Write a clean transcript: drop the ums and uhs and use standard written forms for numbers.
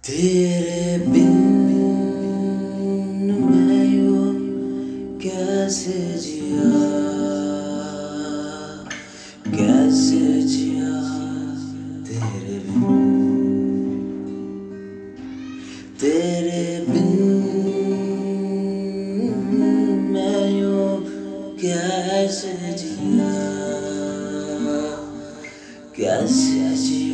तेरे बिन मैं यूं कैसे जिया, कैसे जिया तेरे बिन। तेरे बिन मैं यूं कैसे जिया, कैसे जिया।